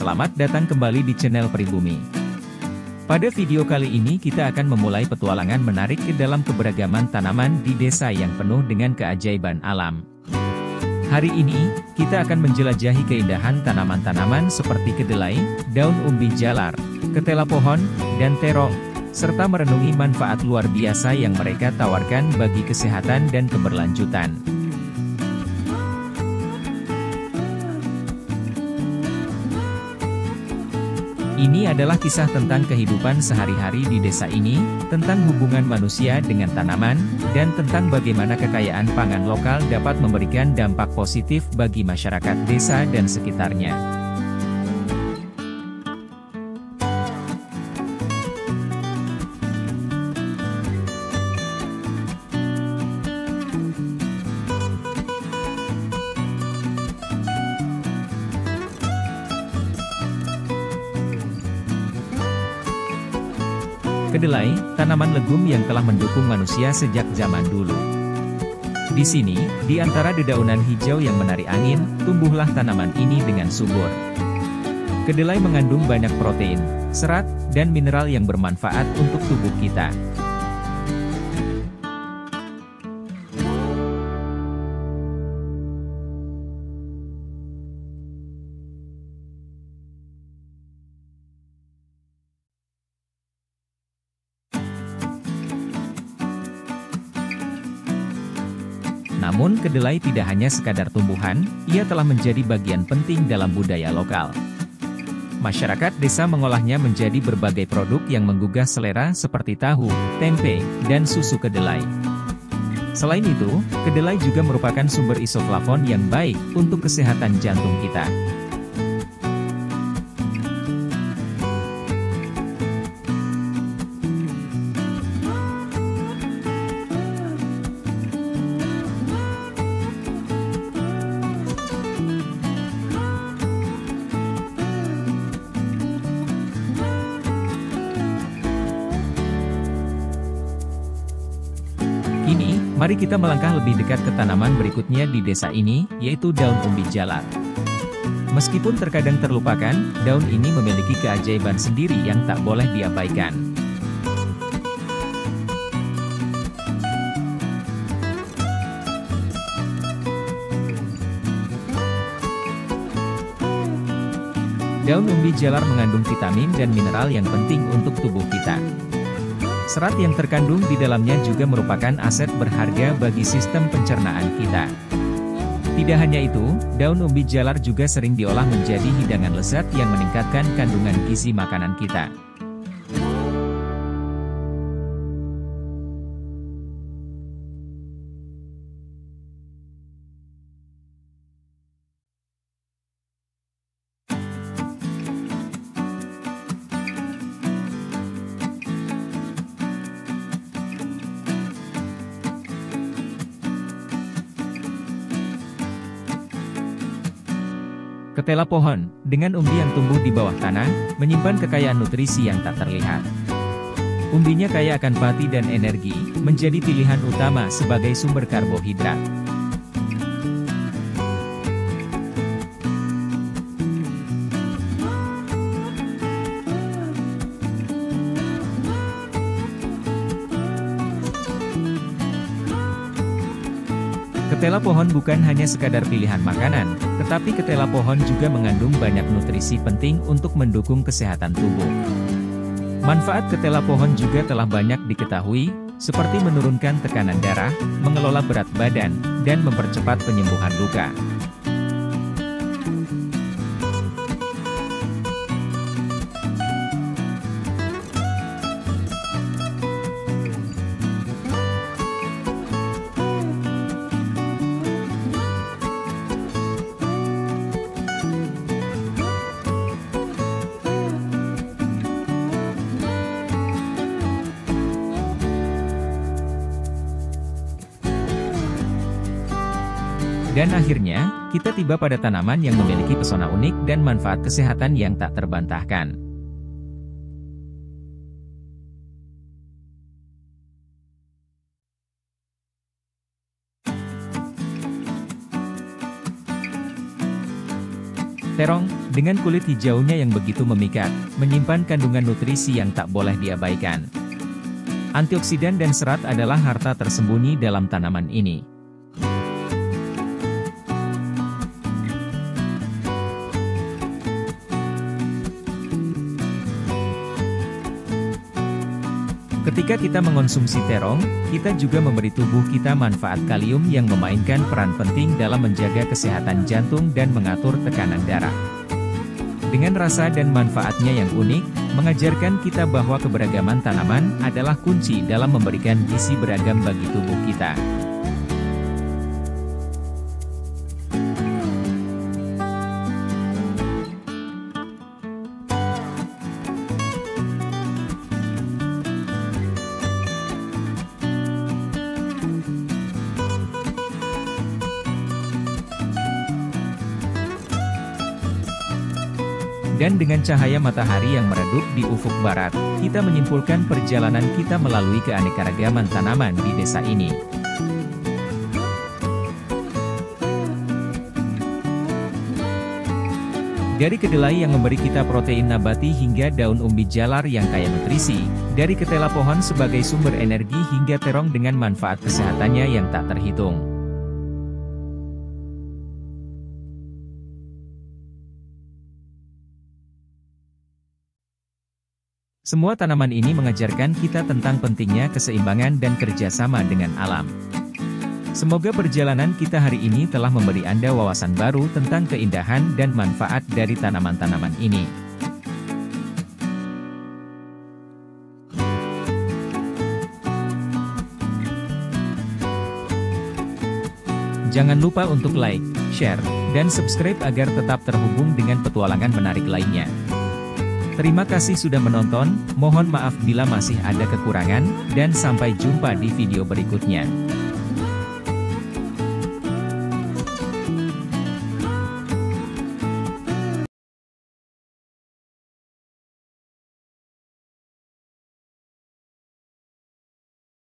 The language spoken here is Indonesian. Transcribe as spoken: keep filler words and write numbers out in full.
Selamat datang kembali di channel Pribumi. Pada video kali ini kita akan memulai petualangan menarik ke dalam keberagaman tanaman di desa yang penuh dengan keajaiban alam. Hari ini, kita akan menjelajahi keindahan tanaman-tanaman seperti kedelai, daun umbi jalar, ketela pohon, dan terong, serta merenungi manfaat luar biasa yang mereka tawarkan bagi kesehatan dan keberlanjutan. Ini adalah kisah tentang kehidupan sehari-hari di desa ini, tentang hubungan manusia dengan tanaman, dan tentang bagaimana kekayaan pangan lokal dapat memberikan dampak positif bagi masyarakat desa dan sekitarnya. Kedelai, tanaman legum yang telah mendukung manusia sejak zaman dulu. Di sini, di antara dedaunan hijau yang menari angin, tumbuhlah tanaman ini dengan subur. Kedelai mengandung banyak protein, serat, dan mineral yang bermanfaat untuk tubuh kita. Namun kedelai tidak hanya sekadar tumbuhan, ia telah menjadi bagian penting dalam budaya lokal. Masyarakat desa mengolahnya menjadi berbagai produk yang menggugah selera seperti tahu, tempe, dan susu kedelai. Selain itu, kedelai juga merupakan sumber isoflavon yang baik untuk kesehatan jantung kita. Kini, mari kita melangkah lebih dekat ke tanaman berikutnya di desa ini, yaitu daun umbi jalar. Meskipun terkadang terlupakan, daun ini memiliki keajaiban sendiri yang tak boleh diabaikan. Daun umbi jalar mengandung vitamin dan mineral yang penting untuk tubuh kita. Serat yang terkandung di dalamnya juga merupakan aset berharga bagi sistem pencernaan kita. Tidak hanya itu, daun umbi jalar juga sering diolah menjadi hidangan lezat yang meningkatkan kandungan gizi makanan kita. Ketela pohon, dengan umbi yang tumbuh di bawah tanah, menyimpan kekayaan nutrisi yang tak terlihat. Umbinya kaya akan pati dan energi, menjadi pilihan utama sebagai sumber karbohidrat. Ketela pohon bukan hanya sekadar pilihan makanan, tetapi ketela pohon juga mengandung banyak nutrisi penting untuk mendukung kesehatan tubuh. Manfaat ketela pohon juga telah banyak diketahui, seperti menurunkan tekanan darah, mengelola berat badan, dan mempercepat penyembuhan luka. Dan akhirnya, kita tiba pada tanaman yang memiliki pesona unik dan manfaat kesehatan yang tak terbantahkan. Terong, Dengan kulit hijaunya yang begitu memikat, menyimpan kandungan nutrisi yang tak boleh diabaikan. Antioksidan dan serat adalah harta tersembunyi dalam tanaman ini. Ketika kita mengonsumsi terong, kita juga memberi tubuh kita manfaat kalium yang memainkan peran penting dalam menjaga kesehatan jantung dan mengatur tekanan darah. Dengan rasa dan manfaatnya yang unik, mengajarkan kita bahwa keberagaman tanaman adalah kunci dalam memberikan gizi beragam bagi tubuh kita. Dan dengan cahaya matahari yang meredup di ufuk barat, kita menyimpulkan perjalanan kita melalui keanekaragaman tanaman di desa ini. Dari kedelai yang memberi kita protein nabati hingga daun umbi jalar yang kaya nutrisi, dari ketela pohon sebagai sumber energi hingga terong dengan manfaat kesehatannya yang tak terhitung. Semua tanaman ini mengajarkan kita tentang pentingnya keseimbangan dan kerjasama dengan alam. Semoga perjalanan kita hari ini telah memberi Anda wawasan baru tentang keindahan dan manfaat dari tanaman-tanaman ini. Jangan lupa untuk like, share, dan subscribe agar tetap terhubung dengan petualangan menarik lainnya. Terima kasih sudah menonton, mohon maaf bila masih ada kekurangan, dan sampai jumpa di video berikutnya.